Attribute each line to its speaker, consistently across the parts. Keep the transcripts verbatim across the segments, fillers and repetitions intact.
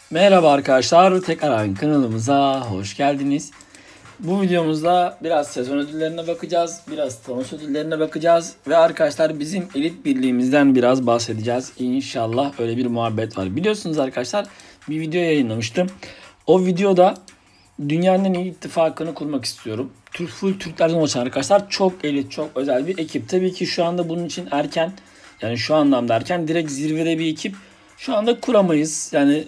Speaker 1: Merhaba arkadaşlar, tekrar kanalımıza hoş geldiniz. Bu videomuzda biraz sezon ödüllerine bakacağız, biraz Thanos ödüllerine bakacağız ve arkadaşlar bizim elit birliğimizden biraz bahsedeceğiz. İnşallah öyle bir muhabbet var. Biliyorsunuz arkadaşlar bir video yayınlamıştım. O videoda dünyanın en iyi ittifakını kurmak istiyorum. Türk full Türklerden oluşan arkadaşlar çok elit, çok özel bir ekip. Tabii ki şu anda bunun için erken, yani şu anlamda erken, direkt zirvede bir ekip şu anda kuramayız. Yani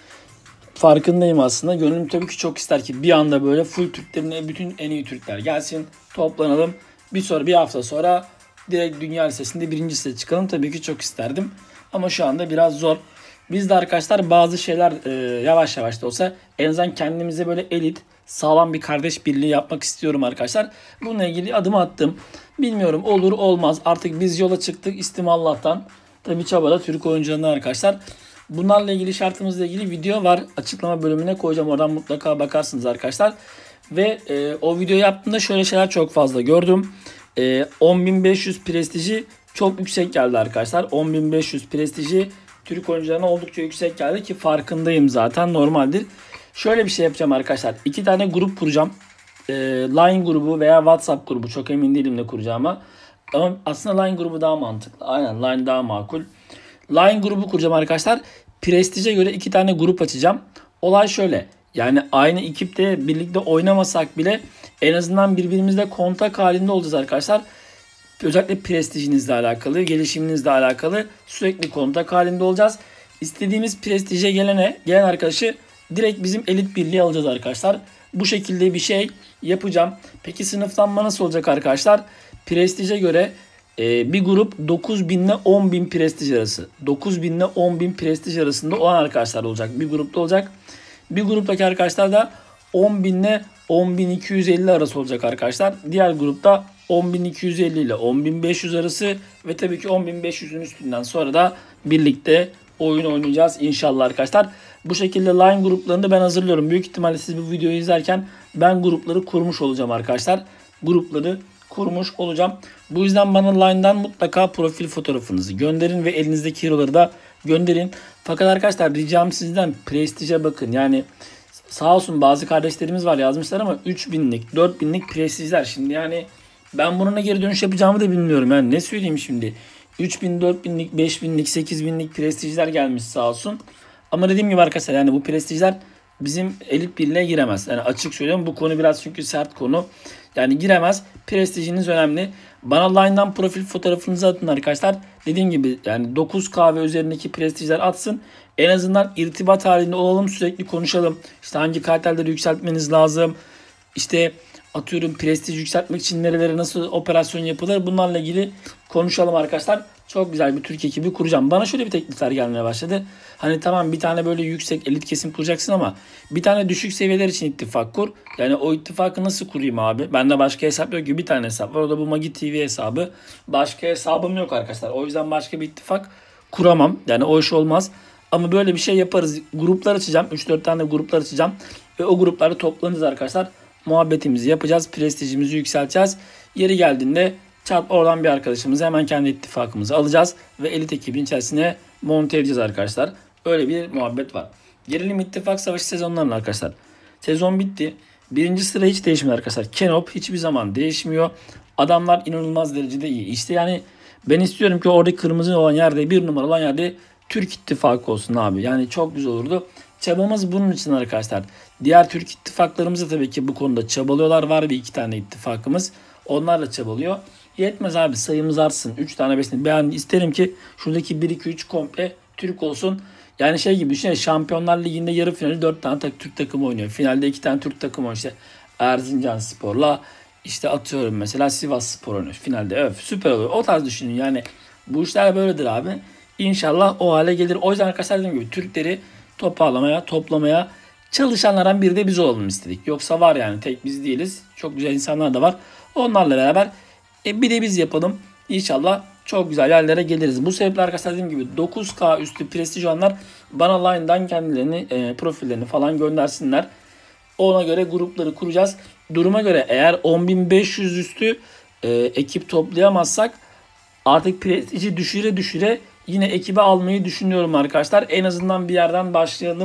Speaker 1: farkındayım aslında. Gönlüm tabii ki çok ister ki bir anda böyle full Türklerin, bütün en iyi Türkler gelsin, toplanalım. Bir sonra bir hafta sonra direkt dünya listesinde birinci sıraya çıkalım. Tabii ki çok isterdim. Ama şu anda biraz zor. Biz de arkadaşlar bazı şeyler e, yavaş yavaş da olsa en azından kendimize böyle elit, sağlam bir kardeş birliği yapmak istiyorum arkadaşlar. Bununla ilgili adım attım. Bilmiyorum olur olmaz. Artık biz yola çıktık. İstim Allah'tan. Tabii çabada Türk oyuncularından arkadaşlar. Bunlarla ilgili şartımızla ilgili video var. Açıklama bölümüne koyacağım. Oradan mutlaka bakarsınız arkadaşlar. Ve e, o video yaptığımda şöyle şeyler çok fazla gördüm. E, on bin beş yüz prestiji çok yüksek geldi arkadaşlar. on bin beş yüz prestiji Türk oyuncularına oldukça yüksek geldi ki farkındayım zaten, normaldir. Şöyle bir şey yapacağım arkadaşlar. İki tane grup kuracağım. E, Line grubu veya WhatsApp grubu, çok emin değilim ne kuracağıma. Ama aslında Line grubu daha mantıklı. Aynen, Line daha makul. Line grubu kuracağım arkadaşlar. Prestij'e göre iki tane grup açacağım. Olay şöyle. Yani aynı ekipte birlikte oynamasak bile en azından birbirimizle kontak halinde olacağız arkadaşlar. Özellikle prestijinizle alakalı, gelişiminizle alakalı sürekli kontak halinde olacağız. İstediğimiz prestije gelene, gelen arkadaşı direkt bizim elit birliğe alacağız arkadaşlar. Bu şekilde bir şey yapacağım. Peki sınıflanma nasıl olacak arkadaşlar? Prestije göre Ee, bir grup dokuz bin ile on bin prestij arası. dokuz bin ile on bin prestij arasında olan arkadaşlar olacak. Bir grupta olacak. Bir gruptaki arkadaşlar da on bin ile on bin iki yüz elli arası olacak arkadaşlar. Diğer grupta on bin iki yüz elli ile on bin beş yüz arası ve tabii ki on bin beş yüzün üstünden sonra da birlikte oyun oynayacağız inşallah arkadaşlar. Bu şekilde line gruplarını ben hazırlıyorum. Büyük ihtimalle siz bu videoyu izlerken ben grupları kurmuş olacağım arkadaşlar. Grupları kurmuş olacağım. Bu yüzden bana Line'dan mutlaka profil fotoğrafınızı gönderin ve elinizdeki hero'ları da gönderin. Fakat arkadaşlar ricam sizden prestije bakın. Yani sağ olsun bazı kardeşlerimiz var, yazmışlar ama üç binlik, dört binlik prestijler. Şimdi yani ben bunun ne geri dönüş yapacağımı da bilmiyorum. Yani ne söyleyeyim şimdi. üç bin, dört binlik, beş binlik, sekiz binlik prestijler gelmiş sağ olsun. Ama dediğim gibi arkadaşlar, yani bu prestijler bizim elit birliğe giremez. Yani açık söylüyorum, bu konu biraz çünkü sert konu. Yani giremez. Prestijiniz önemli. Bana Line'dan profil fotoğrafınızı atın arkadaşlar. Dediğim gibi yani dokuz K ve üzerindeki prestijler atsın. En azından irtibat halinde olalım, sürekli konuşalım. İşte hangi karakterleri yükseltmeniz lazım. İşte atıyorum prestij yükseltmek için nerelere nasıl operasyon yapılır, bunlarla ilgili konuşalım arkadaşlar. Çok güzel bir Türk ekibi kuracağım. Bana şöyle bir teklifler gelmeye başladı. Hani tamam, bir tane böyle yüksek elit kesim kuracaksın ama bir tane düşük seviyeler için ittifak kur. Yani o ittifakı nasıl kurayım abi? Bende başka hesap yok ki, bir tane hesap var. O da bu Magi T V hesabı. Başka hesabım yok arkadaşlar. O yüzden başka bir ittifak kuramam. Yani o iş olmaz. Ama böyle bir şey yaparız. Gruplar açacağım. üç dört tane gruplar açacağım. Ve o grupları toplanacağız arkadaşlar. Muhabbetimizi yapacağız. Prestijimizi yükselteceğiz. Yeri geldiğinde çat oradan bir arkadaşımızı hemen kendi ittifakımızı alacağız. Ve elit ekibin içerisine monte edeceğiz arkadaşlar. Öyle bir muhabbet var. Gelelim ittifak savaşı sezonlarına arkadaşlar. Sezon bitti. Birinci sıra hiç değişmiyor arkadaşlar. Kenop hiçbir zaman değişmiyor. Adamlar inanılmaz derecede iyi. İşte yani ben istiyorum ki orada kırmızı olan yerde, bir numara olan yerde Türk ittifakı olsun abi. Yani çok güzel olurdu. Çabamız bunun için arkadaşlar. Diğer Türk ittifaklarımız da tabii ki bu konuda çabalıyorlar. Var bir iki tane ittifakımız. Onlar da çabalıyor. Yetmez abi, sayımız artsın. üç tane beş tane. Ben isterim ki şuradaki bir iki üç komple Türk olsun. Yani şey gibi düşünün, Şampiyonlar Ligi'nde yarı finali dört tane Türk takımı oynuyor. Finalde iki tane Türk takımı oynuyor. İşte Erzincanspor'la işte atıyorum mesela Sivasspor oynuyor. Finalde öf, süper oluyor. O tarz düşünün yani. Bu işler böyledir abi. İnşallah o hale gelir. O yüzden arkadaşlar dediğim gibi Türkleri toparlamaya, toplamaya çalışanlardan biri de biz olalım istedik. Yoksa var yani, tek biz değiliz. Çok güzel insanlar da var. Onlarla beraber e, bir de biz yapalım. İnşallah çok güzel yerlere geliriz. Bu sebeple arkadaşlar dediğim gibi dokuz K üstü prestij olanlar bana Line'dan kendilerini, e, profillerini falan göndersinler. Ona göre grupları kuracağız. Duruma göre eğer on bin beş yüz üstü e, ekip toplayamazsak artık prestiji düşüre düşüre yine ekibe almayı düşünüyorum arkadaşlar. En azından bir yerden başlayalım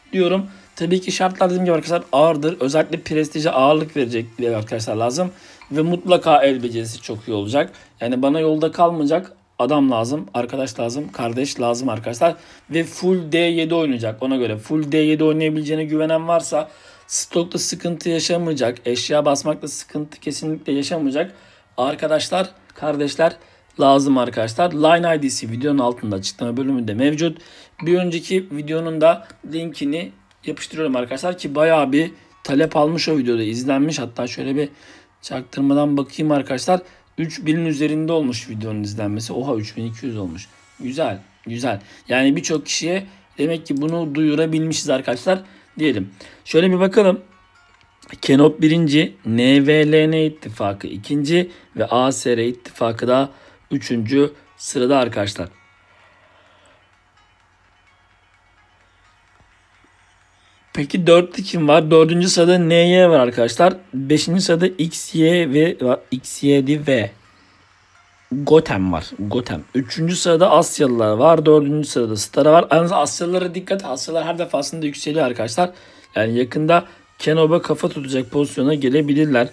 Speaker 1: diyorum. Tabii ki şartlar dediğim gibi arkadaşlar ağırdır. Özellikle prestije ağırlık verecek bir arkadaşlar lazım. Ve mutlaka el becerisi çok iyi olacak. Yani bana yolda kalmayacak adam lazım, arkadaş lazım, kardeş lazım arkadaşlar. Ve full D yedi oynayacak ona göre. Full D yedi oynayabileceğine güvenen varsa, stokta sıkıntı yaşamayacak, eşya basmakta sıkıntı kesinlikle yaşamayacak arkadaşlar, kardeşler lazım arkadaşlar. Line I D'si videonun altında açıklama bölümünde mevcut. Bir önceki videonun da linkini yapıştırıyorum arkadaşlar ki bayağı bir talep almış o videoda, izlenmiş. Hatta şöyle bir çaktırmadan bakayım arkadaşlar. üç binin üzerinde olmuş videonun izlenmesi. Oha, üç bin iki yüz olmuş. Güzel, güzel. Yani birçok kişiye demek ki bunu duyurabilmişiz arkadaşlar diyelim. Şöyle bir bakalım. Kenop birinci, N V L N ittifakı ikinci ve A S R ittifakı da üçüncü sırada arkadaşlar. Peki dörtte kim var? Dördüncü sırada N Y var arkadaşlar. Beşinci sırada X Y ve X Y V. Gotem var. Gotem. Üçüncü sırada Asyalılar var. Dördüncü sırada Stara var. Yalnız Asyalılara dikkat. Asyalılar her defasında yükseliyor arkadaşlar. Yani yakında Kenob'a kafa tutacak pozisyona gelebilirler.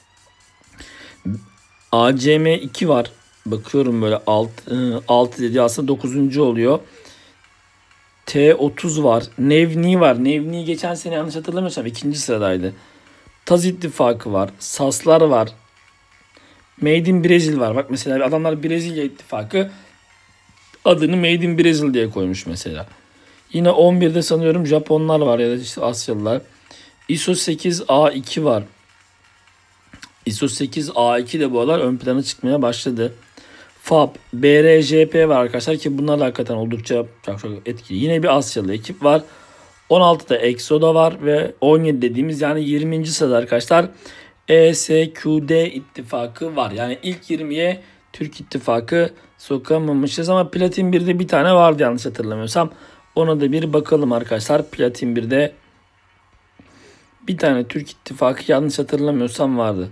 Speaker 1: A C M iki var. Bakıyorum böyle altı dedi aslında dokuzuncu oluyor. T otuz var. Nevni var. Nevni geçen sene yanlış hatırlamıyorsam ikinci sıradaydı. Taz ittifakı var. Saslar var. Made in Brazil var. Bak mesela adamlar Brezilya ittifakı adını Made in Brazil diye koymuş mesela. Yine on birde sanıyorum Japonlar var ya da işte Asyalılar. I S O sekiz A iki var. I S O sekiz A iki de bu aralar ön plana çıkmaya başladı. F A B, B R J P var arkadaşlar ki bunlar da hakikaten oldukça çok çok etkili. Yine bir Asyalı ekip var. on altıda Exo'da var ve on yedi dediğimiz yani yirminci sırada arkadaşlar E S Q D ittifakı var. Yani ilk yirmiye Türk ittifakı sokamamışız ama Platin birde bir tane vardı yanlış hatırlamıyorsam. Ona da bir bakalım arkadaşlar. Platin birde bir tane Türk ittifakı yanlış hatırlamıyorsam vardı.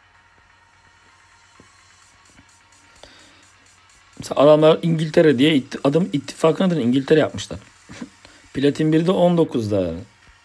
Speaker 1: Mesela adamlar İngiltere diye adım ittifakın adını İngiltere yapmışlar. Platin birde on dokuzda yani.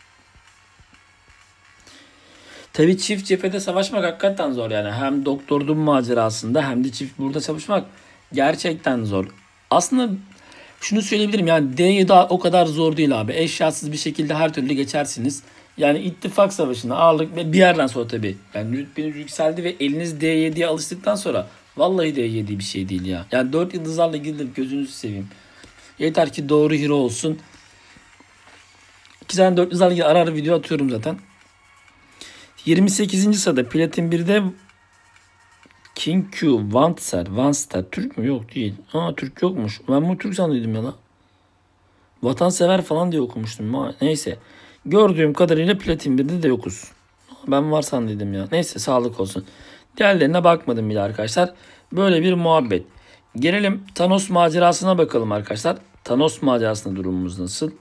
Speaker 1: Tabii çift cephede savaşmak hakikaten zor yani. Hem Doktor Doom macerasında hem de çift burada savaşmak gerçekten zor. Aslında şunu söyleyebilirim yani D yedi o kadar zor değil abi. Eşyasız bir şekilde her türlü geçersiniz. Yani ittifak savaşına ağırlık ve bir yerden sonra tabii. Yani rütbeniz yükseldi ve eliniz D yediye alıştıktan sonra vallahi D yedi bir şey değil ya. Yani dört yıldızlarla gidip gözünüzü seveyim. Yeter ki doğru hero olsun. İki tane dört yıldızlarla ara ara video atıyorum zaten. yirmi sekizinci sırada Platin birde King Q, Vantsar, Vanstar. Türk mü? Yok değil. Aa Türk yokmuş. Ben bunu Türk zannediyordum ya da. Vatansever falan diye okumuştum. Neyse. Gördüğüm kadarıyla Platin birde de yokuz. Ben var sandıydım ya. Neyse sağlık olsun. Diğerlerine bakmadım bile arkadaşlar. Böyle bir muhabbet. Gelelim Thanos macerasına bakalım arkadaşlar. Thanos macerasında durumumuz nasıl?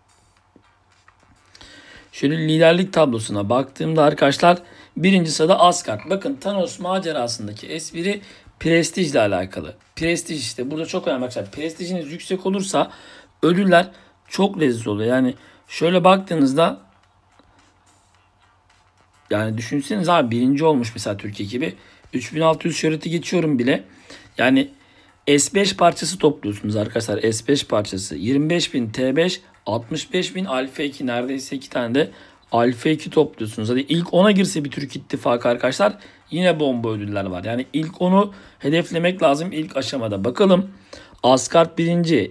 Speaker 1: Şöyle liderlik tablosuna baktığımda arkadaşlar birinci sırada Asgard. Bakın Thanos macerasındaki espri prestijle alakalı. Prestij işte burada çok önemli arkadaşlar. Prestijiniz yüksek olursa ödüller çok leziz oluyor. Yani şöyle baktığınızda yani düşünseniz abi birinci olmuş mesela Türkiye ekibi. üç bin altı yüz şöhreti geçiyorum bile. Yani S beş parçası topluyorsunuz arkadaşlar. S beş parçası. yirmi beş bin T beş, altmış beş bin Alfa iki. Neredeyse iki tane de Alfa iki topluyorsunuz. Hadi ilk ona girse bir Türk ittifakı arkadaşlar yine bomba ödüller var. Yani ilk onu hedeflemek lazım ilk aşamada. Bakalım. Asgard birinci.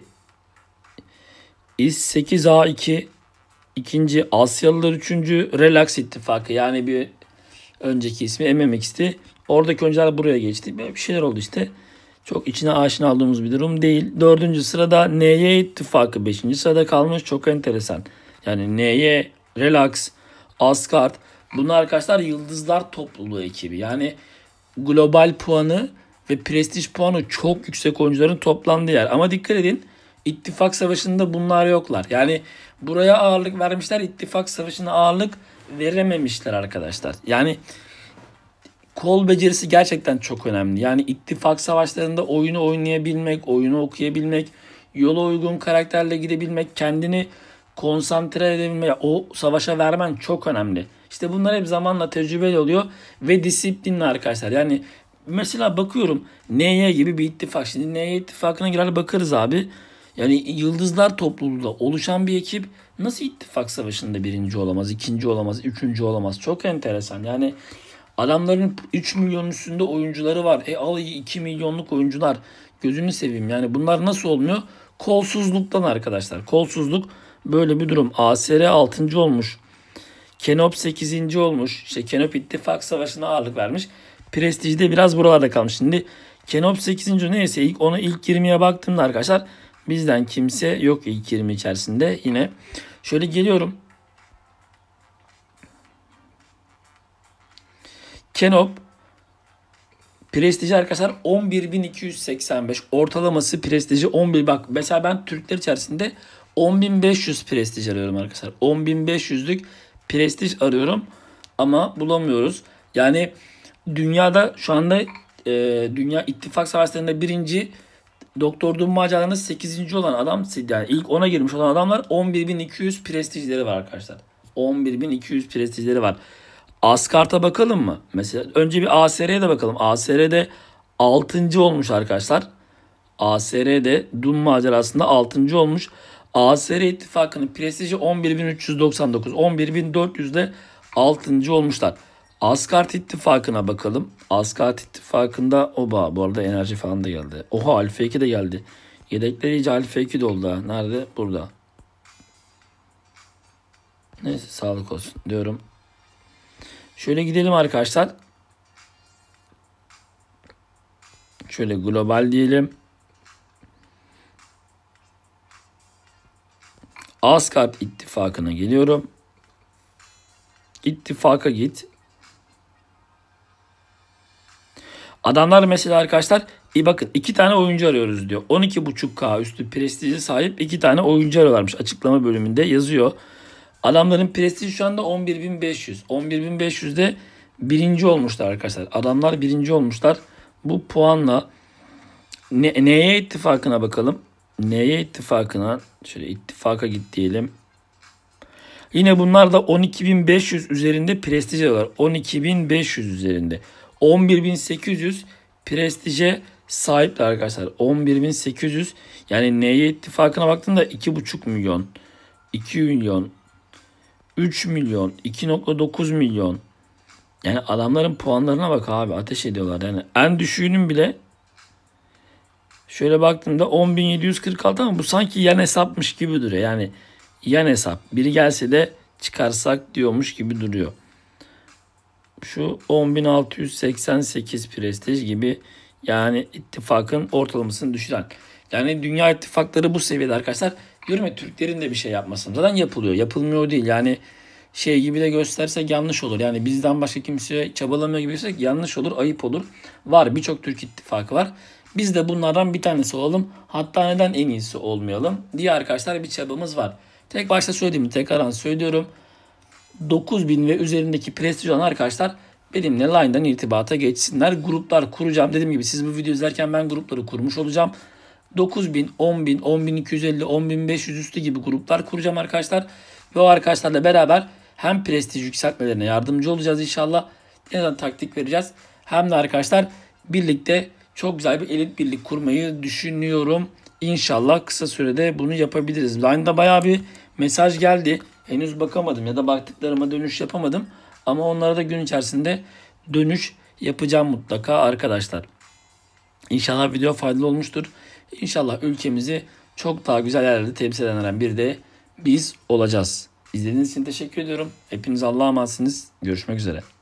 Speaker 1: İ S sekiz A iki. İkinci Asyalılar üçüncü. Relax ittifakı. Yani bir önceki ismi M M X'ti. Oradaki oyuncular buraya geçti. Bir şeyler oldu işte. Çok içine aşina aldığımız bir durum değil. Dördüncü sırada N Y ittifakı. Beşinci sırada kalmış. Çok enteresan. Yani N Y, Relax, Asgard. Bunlar arkadaşlar yıldızlar topluluğu ekibi. Yani global puanı ve prestij puanı çok yüksek oyuncuların toplandığı yer. Ama dikkat edin. İttifak savaşında bunlar yoklar. Yani buraya ağırlık vermişler. İttifak savaşına ağırlık verememişler arkadaşlar. Yani kol becerisi gerçekten çok önemli. Yani ittifak savaşlarında oyunu oynayabilmek, oyunu okuyabilmek, yola uygun karakterle gidebilmek, kendini konsantre edebilme, o savaşa vermen çok önemli. İşte bunlar hep zamanla tecrübeli oluyor ve disiplinli arkadaşlar. Yani mesela bakıyorum N Y gibi bir ittifak. Şimdi N Y ittifakına girer bakarız abi. Yani yıldızlar topluluğunda oluşan bir ekip nasıl ittifak savaşında birinci olamaz, ikinci olamaz, üçüncü olamaz? Çok enteresan. Yani adamların üç milyon üstünde oyuncuları var. E al iki milyonluk oyuncular. Gözünü seveyim. Yani bunlar nasıl olmuyor? Kolsuzluktan arkadaşlar. Kolsuzluk böyle bir durum. A S R altıncı olmuş. Kenop sekizinci olmuş. İşte Kenop ittifak savaşına ağırlık vermiş. Prestijde biraz buralarda kalmış. Şimdi Kenop sekizinci neyse ilk ona ilk yirmiye baktığımda arkadaşlar bizden kimse yok ilk yirmi içerisinde. Yine şöyle geliyorum. Kenop prestiji arkadaşlar on bir bin iki yüz seksen beş. Ortalaması prestiji on bir. Bak mesela ben Türkler içerisinde on bin beş yüz prestij arıyorum arkadaşlar. on bin beş yüzlük prestij arıyorum ama bulamıyoruz. Yani dünyada şu anda e, dünya ittifak savaşlarında birinci, Doktor Doom maceralarında sekizinci olan adam, yani ilk ona girmiş olan adamlar on bir bin iki yüz prestijleri var arkadaşlar. on bir bin iki yüz prestijleri var. Asgard'a bakalım mı? Mesela önce bir A S R'ye de bakalım. A S R'de altıncı olmuş arkadaşlar. A S R'de Doom macerasında altıncı olmuş. A S R ittifakının prestiji on bir bin üç yüz doksan dokuz. on bir bin dört yüzde altıncı olmuşlar. Asgard ittifakına bakalım. Asgard ittifakında oba bu arada enerji falan da geldi. Oha Alfa iki de geldi. Yedekleri iyice Alfa iki de oldu ha. Nerede? Burada. Neyse sağlık olsun diyorum. Şöyle gidelim arkadaşlar. Şöyle global diyelim. Asgard ittifakına geliyorum. İttifaka git. Adamlar mesela arkadaşlar iyi bakın iki tane oyuncu arıyoruz diyor. on iki buçuk K üstü prestiji sahip iki tane oyuncu arıyorlarmış. Açıklama bölümünde yazıyor. Adamların prestiji şu anda on bir bin beş yüz. on bir bin beş yüzde birinci olmuşlar arkadaşlar. Adamlar birinci olmuşlar. Bu puanla ne, neye ittifakına bakalım. Neye ittifakına şöyle ittifaka git diyelim. Yine bunlar da on iki bin beş yüz üzerinde prestij alıyorlar. on iki bin beş yüz üzerinde. on bir bin sekiz yüz prestije sahipler arkadaşlar. on bir bin sekiz yüz yani neye ittifakına baktığında iki buçuk milyon, iki milyon, üç milyon, iki nokta dokuz milyon. Yani adamların puanlarına bak abi, ateş ediyorlar. Yani en düşüğünün bile şöyle baktığımda on bin yedi yüz kırk altı ama bu sanki yan hesapmış gibi duruyor. Yani yan hesap. Biri gelse de çıkarsak diyormuş gibi duruyor. Şu on bin altı yüz seksen sekiz prestij gibi, yani ittifakın ortalamasını düşüren. Yani dünya ittifakları bu seviyede arkadaşlar. Diyorum ya Türklerin de bir şey yapmasın. Zaten yapılıyor. Yapılmıyor değil. Yani şey gibi de göstersek yanlış olur. Yani bizden başka kimse çabalamıyor gibi göstersek yanlış olur, ayıp olur. Var, birçok Türk ittifakı var. Biz de bunlardan bir tanesi olalım. Hatta neden en iyisi olmayalım diye arkadaşlar bir çabamız var. Tek başta söylediğimi tekrardan söylüyorum. dokuz bin ve üzerindeki prestij olan arkadaşlar benimle Line'dan irtibata geçsinler. Gruplar kuracağım. Dediğim gibi siz bu videoyu izlerken ben grupları kurmuş olacağım. dokuz bin, on bin, on bin iki yüz elli, on bin beş yüz üstü gibi gruplar kuracağım arkadaşlar. Ve o arkadaşlarla beraber hem prestij yükseltmelerine yardımcı olacağız inşallah. Neden taktik vereceğiz. Hem de arkadaşlar birlikte çok güzel bir elit birlik kurmayı düşünüyorum. İnşallah kısa sürede bunu yapabiliriz. Line'da bayağı bir mesaj geldi. Henüz bakamadım ya da baktıklarıma dönüş yapamadım. Ama onlara da gün içerisinde dönüş yapacağım mutlaka arkadaşlar. İnşallah video faydalı olmuştur. İnşallah ülkemizi çok daha güzel yerlerde temsil eden bir de biz olacağız. İzlediğiniz için teşekkür ediyorum. Hepiniz Allah'a emanetsiniz. Görüşmek üzere.